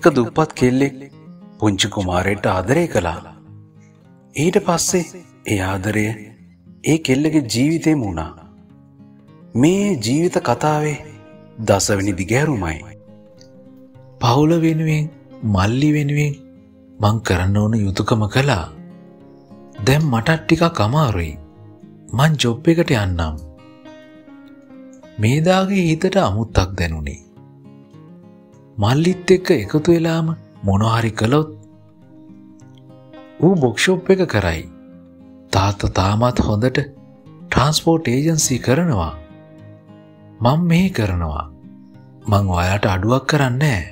එක දුප්පත් කෙල්ලෙක් පුංචි කුමාරයට ආදරය කළා. ඊට පස්සේ ඒ ආදරය ඒ කෙල්ලගේ ජීවිතේම වුණා. මේ ජීවිත කතාවේ 10 වෙනි දිගෑරුමයි. පවුල වෙනුවෙන් මල්ලි වෙනුවෙන් මං කරන්න ඕන යුතුයකම කළා. දැන් මටත් ටිකක් අමාරුයි. මං ජොබ් එකට යන්නම්. මේදාගේ හිතට අමුත්තක් දැනුනේ. මල්ලිත් එක්ක එකතු වෙලාම මොනවා හරි කළොත් ඌ බොක් ෂොප් එක කරයි. තාත්තා තාමත් හොඳට ට්‍රාන්ස්පෝර්ට් ඒජන්සි කරනවා. මම මේ කරනවා. මං ඔයාලට අඩුවක් කරන්නේ නැහැ.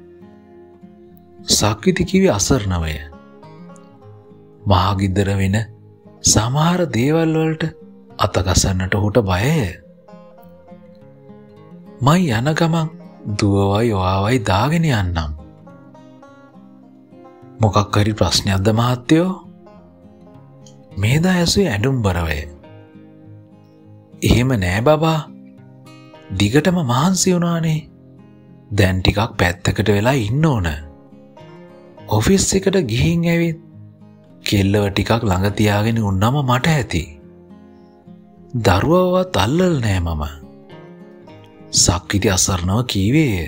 සක්විති කිව්වේ අසරණවය. මහගිද්දර වෙන සමහර දේවල් වලට අතගසන්නට උට බයය. මයි යන ගමන් දුවවයි ඔයාවයි දාගෙන යන්නම්. මොකක් හරි ප්‍රශ්නයක්ද මහත්තයෝ? මේදා ඇසුවේ ඇඬුම්බරවය. එහෙම නෑ බබා. දිගටම මහන්සි වුණානේ. දැන් ටිකක් පැත්තකට වෙලා ඉන්න ඕන. ඔෆිස් එකට ගිහින් ඇවිත් කෙල්ලව ටිකක් ළඟ තියාගෙන උන්නම මට ඇති. දරුවවත් අල්ලල් නෑ මම. සක්විති අසරණව කීවේය.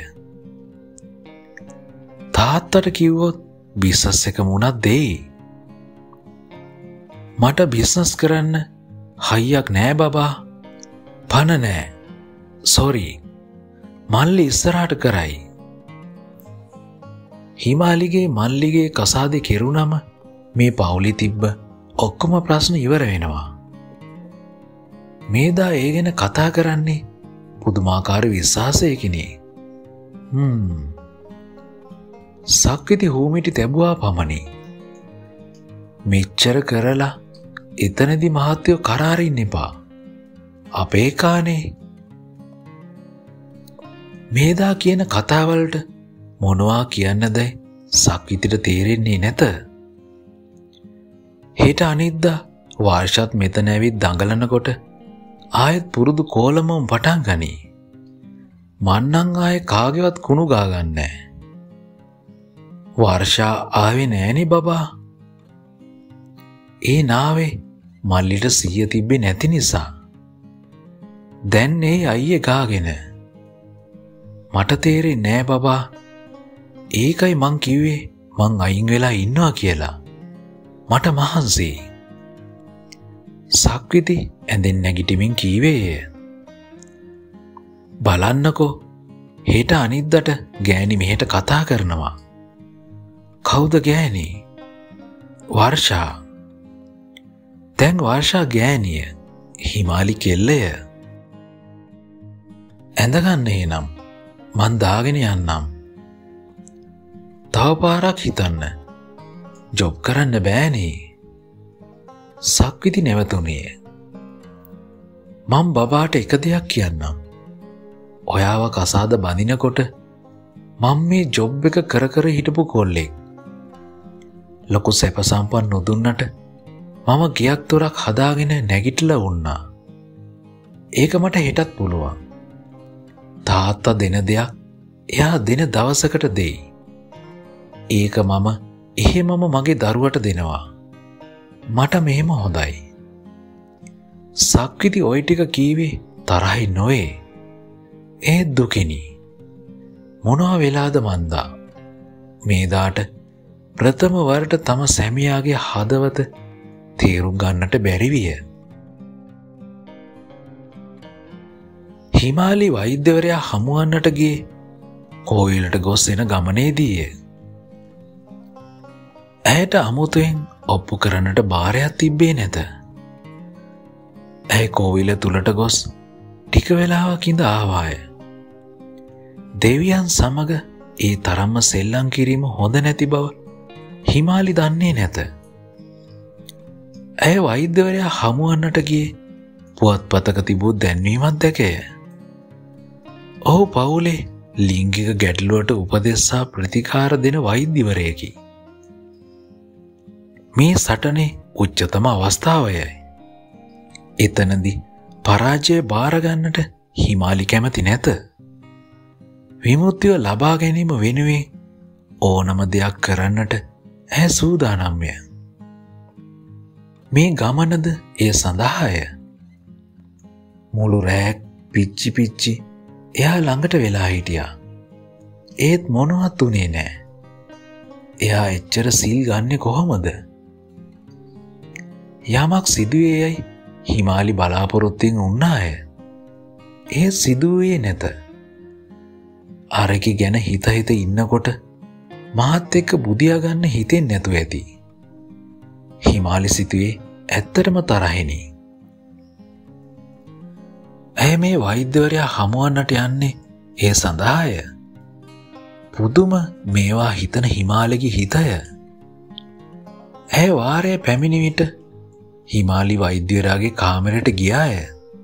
තාත්තට කිව්වොත් බිස්නස් එක මුණක් දෙයි. මට බිස්නස් කරන්න හයියක් නෑ බබා. පණ නෑ. සෝරි. මල්ලි ඉස්සරහට කරයි. හිමාලිගේ මල්ලිගේ කසාදේ කෙරුණම මේ පවුලේ තිබ්බ ඔක්කොම ප්‍රශ්න ඉවර වෙනවා. මේදා ඒ ගැන කතා කරන්නේ පුදුමාකාර විශ්වාසයකිනේ. සක්විති හූමිටි තැබුවා පමණි. මෙච්චර කරලා එතනදි මහත්තයෝ කරාරින්න එපා. අපේ කානේ. මේදා කියන කතාවලට මොනවා කියන්නද සක්විතිට තේරෙන්නේ නැත. හෙට අනිද්දා වර්ෂත් මෙතන ඇවිත් දඟලනකොට ආයෙත් පුරුදු කෝලමම පටන් ගනී. මන්නම් ආයෙ කාගේවත් කුණු ගාගන්නේ. වර්ෂා ආවේ නෑනේ බබා. ඒ නාවේ මල්ලිට සිහිය තිබ්බේ නැති නිසා. දැන් ඒ අයියේ ගාගෙන. මට තේරෙන්නේ නෑ බබා. ඒකයි මං කිව්වේ මං අයින් වෙලා ඉන්නවා කියලා. මට මහන්සි. සක්විති ඇඳෙන් නැගිටිමින් කීවේය. බලන්නකෝ හෙට අනිද්දට ගෑණි මෙහෙට කතා කරනවා. කවුද ගෑණි? වර්ෂා. දැන් වර්ෂා ගෑණිය. හිමාලි කෙල්ලය. ඇඳගන්න එහෙනම්. මං දාගෙන යන්නම්. තව පාරක් හිතන්න. ජොබ් කරන්න බෑනේ. සක්විති නැවතුනේ. මං බබාට එක දෙයක් කියන්නම්. ඔයාව කසාද බඳිනකොට මං මේ ජොබ් එක කර කර හිටපු කොල්ලෙක්. ලොකු සැප සම්පත් නොදුන්නට මම ගියක් තොරක් හදාගෙන නැගිටලා වුණා. ඒක මට හෙටත් පුළුවන්. තාත්තා දෙන දෙයක් එයා දෙන දවසකට දෙයි. ඒක මම එහෙමම මගේ දරුවට දෙනවා. මට මෙහෙම හොඳයි. සක්විති ඔය ටික කීවේ තරහින් නොවේ. ඒත් දුකෙනි. මොනවා වෙලාද මන්දා. මේදාට ප්‍රථම වරට තම සැමියාගේ හදවත තේරුම් ගන්නට බැරි විය. හිමාලි වෛද්‍යවරයා හමුවන්නට ගියේ කෝවිලට ගොස් එන ගමනේදීය. ඇයට අමුතුවෙන් ඔප්පු කරන්නට බාරයක් තිබ්බේ නැත. ඇය කෝවිල තුලට ගොස් ටික වෙලාවක් ඉඳ ආවාය. දෙවියන් සමග ඒ තරම්ම සෙල්ලම් කිරීම හොඳ නැති බව හිමාලි දන්නේ නැත. ඇය වෛද්‍යවරයා හමුවන්නට ගියේ පුවත්පතක තිබූ දැන්වීමක් දැකය. ඔහු පවුලේ ලිංගික ගැටලුවට උපදෙස් සහ ප්‍රතිකාර දෙන වෛද්‍යවරයෙකි. මේ සටනේ උච්චතම අවස්ථාවයයි. එතනදී පරාජය බාරගන්නට හිමාලි කැමති නැත. විමුක්තිය ලබා ගැනීම වෙනුවෙන් ඕනම දෙයක් කරන්නට ඇය සූදානම්ය. මේ ගමනද එය සඳහාය. මුළු රැක් පිච්චි පිච්චි එයා ළඟට වෙලා හිටියා. ඒත් මොනවත් උනේ නෑ. එයා එච්චර සිල් ගන්නෙ කොහොමද? යමක් සිදුවේ යයි හිමාලි බලාපොරොත්තුෙන් උන්නාය. ඒ සිදුවේ නැත. අරකි ගැන හිත ඉන්නකොට මාත් එක්ක බුදියා ගන්න හිතෙන් නැතුව ඇති. හිමාලි සිතුවේ ඇත්තටම තරහෙනි. ඇය මේ වෛද්‍යවරයා හමුවන්නට යන්නේ ඒ සඳහාය. පුදුම මේවා හිතන හිමාලගේ හිතය. ඇය වාරය පැමිණි විට හිමාලි වෛද්‍යවරයාගේ කාමරයට ගියාය.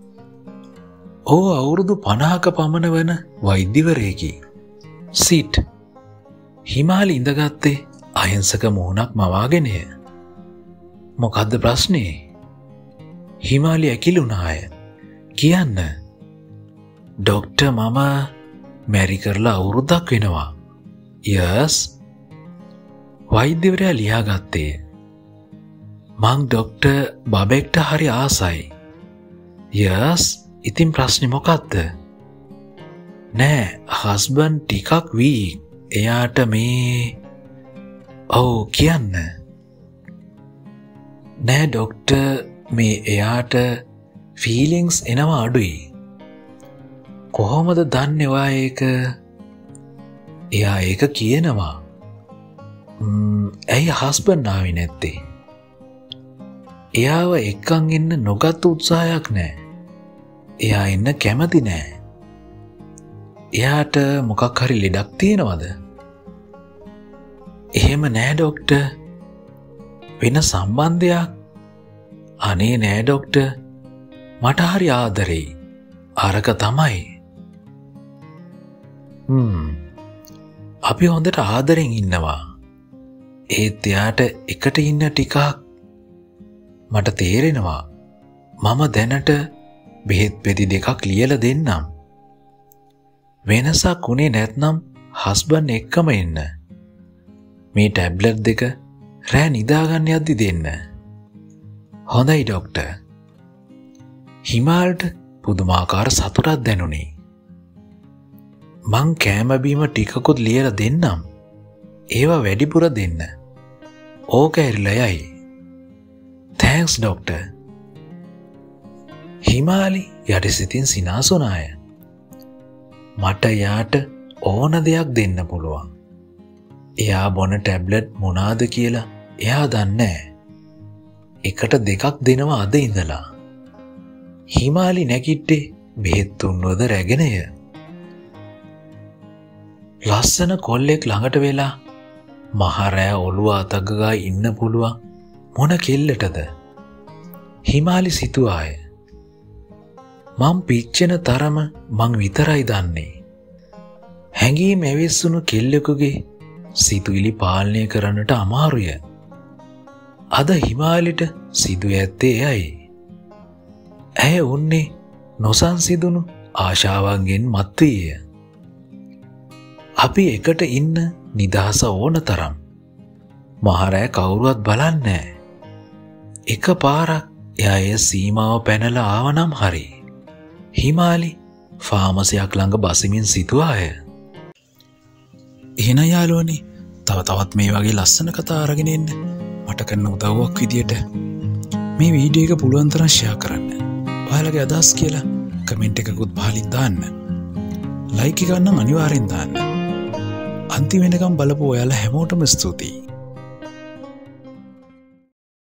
ඕ අවුරුදු 50ක පමණ වන වෛද්‍යවරයෙකි. සිට්. හිමාලි ඉඳගත්තේ අහිංසක මුහුණක් මවාගෙනය. මොකද්ද ප්‍රශ්නේ? හිමාලි ඇකිලුණාය. කියන්න. ඩොක්ටර් මම මැරි කරලා අවුරුද්දක් වෙනවා. යස්. වෛද්‍යවරයා ලියාගත්තේ. මං ඩොක්ටර් බබෙක්ට හරි ආසයි. යස්. ඉතින් ප්‍රශ්නේ මොකක්ද? නෑ හස්බන්ඩ් ටිකක් වීක්. එයාට මේ ඔව් කියන්න. නෑ ඩොක්ටර් මේ එයාට ෆීලිංග්ස් එනවා අඩුයි. කොහොමද දන්නේ ඔයා ඒක? එයා ඒක කියනවා. ඇයි හස්බන්ඩ් ආවේ නැත්තේ? එයාව එක්කන් ඉන්න නොගත් උත්සාහයක් නෑ. එයා ඉන්න කැමති නෑ. එයාට මොකක් හරි ලෙඩක් තියෙනවද? එහෙම නෑ ඩොක්ටර්. වෙන සම්බන්ධයක්? අනේ නෑ ඩොක්ටර්. මට හරි ආදරෙයි. අරක තමයි. අපි හොඳට ආදරෙන් ඉන්නවා. ඒත් එයාට එකට ඉන්න ටිකක් මට තේරෙනවා. මම දැනට බෙහෙත් පෙති දෙකක් ලියලා දෙන්නම්. වෙනසක් උනේ නැත්නම් හස්බන්ඩ් එක්කම එන්න. මේ ටැබ්ලට් දෙක රෑ නිදාගන්න යද්දි දෙන්න. හොඳයි ඩොක්ටර්. හිමාල්ට පුදුමාකාර සතුටක් දැනුනේ. මං කෑම බීම ටිකකුත් ලියලා දෙන්නම්. ඒවා වැඩිපුර දෙන්න. ඕක ඇරිලා යයි. Thanks doctor. හිමාලි යටිසිතින් සිනාසුනාය. මට යාට ඕන දෙයක් දෙන්න පුළුවන්. එයා බොන ටැබ්ලට් මොනාද කියලා එයා දන්නේ. එකට දෙකක් දෙනවා අද ඉඳලා. හිමාලි නැගිට්ටේ බෙහෙත් තුන්වද රැගෙනය. ලස්සන කොල්ලෙක් ළඟට වෙලා මහරෑ ඔළුව අතගගා ඉන්න පුළුවන් මොන කෙල්ලටද? හිමාලි සිතුවාය. මං පිච්චෙන තරම මං විතරයි දන්නේ. හැඟීම් ඇවිස්සුණු කෙල්ලෙකුගේ සිතුවිලි පාලනය කරන්නට අමාරුය. අද හිමාලිට සිදුව ඇත්තේ එයයි. ඇය උන්නේ නොසන්සිදුණු ආශාවන්ගෙන් මත්වීය. අපි එකට ඉන්න නිදහස ඕන තරම්. මහරෑ කවුරුවත් බලන්නේ. එක පාරක් එයා ඒ සීමාව පැනලා ආවනම් හරි. හිමාලි ෆාමසියක් ළඟ බසිමින් සිතුවාය. එහෙනම් යාළුවනේ තවත් මේ වගේ ලස්සන කතා අරගෙන එන්න මට කරන උදව්වක් විදියට මේ වීඩියෝ එක පුළුවන් තරම් ෂෙයා කරන්න. ඔයාලගේ අදහස් කියලා කමෙන්ට් එකකුත් පහලින් දාන්න. ලයික් එක නම් අනිවාර්යෙන් දාන්න. අන්තිම වෙනකම් බලපු ඔයාලා හැමෝටම ස්තුතියි.